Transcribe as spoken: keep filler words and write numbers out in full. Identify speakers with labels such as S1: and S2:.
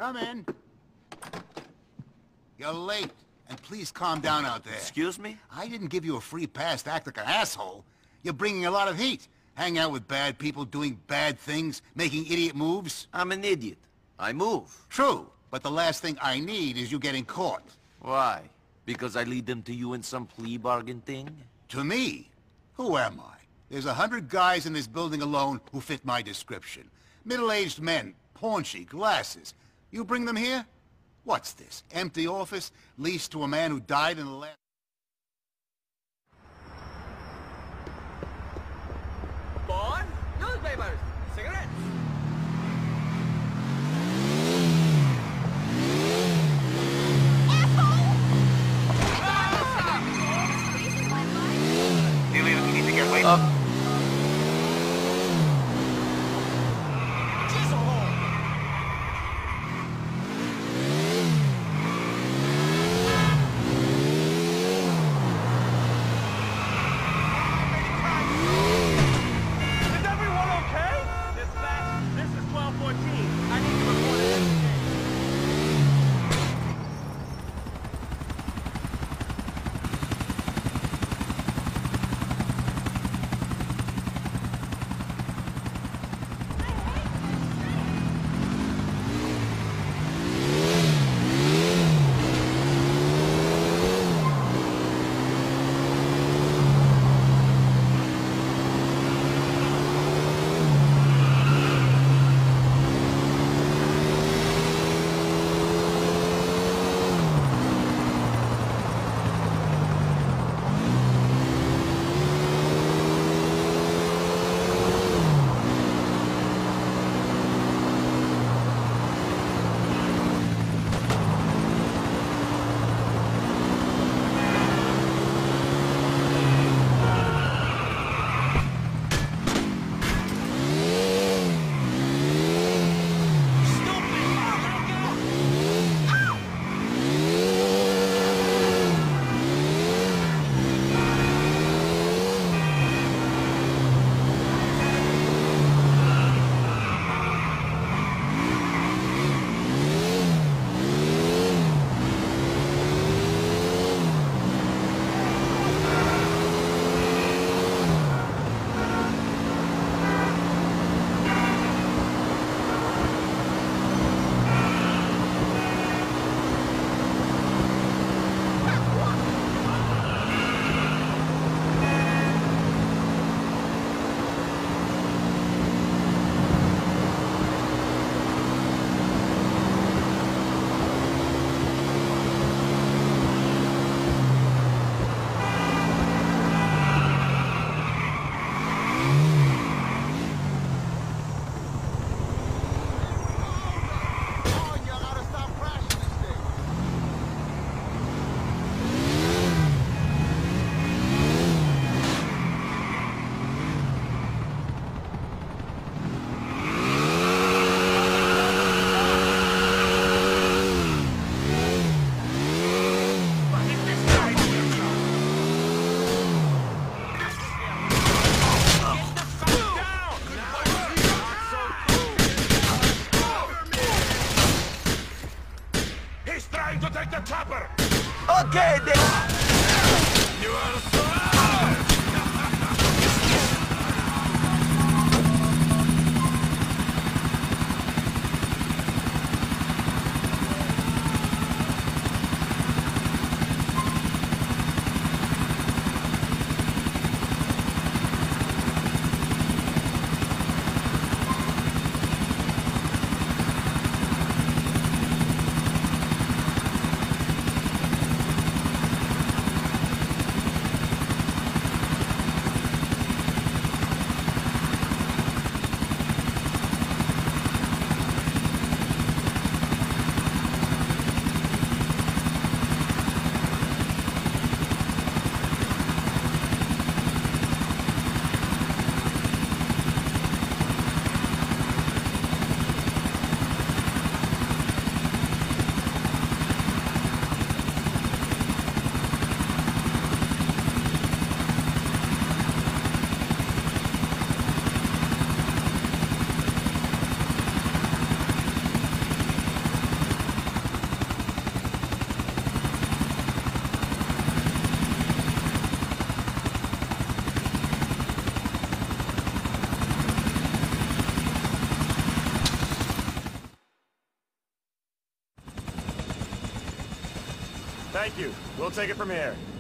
S1: Come in. You're late. And please calm down out there.
S2: Excuse me?
S1: I didn't give you a free pass to act like an asshole. You're bringing a lot of heat. Hang out with bad people, doing bad things, making idiot moves.
S2: I'm an idiot. I move.
S1: True, but the last thing I need is you getting caught.
S2: Why? Because I lead them to you in some plea bargain thing?
S1: To me? Who am I? There's a hundred guys in this building alone who fit my description. Middle-aged men, paunchy, glasses. You bring them here? What's this? Empty office, leased to a man who died in the last...
S3: Born? Newspapers! Cigarettes!
S1: Do you even need to get away?
S2: Uh,
S4: Thank you. We'll take it from here.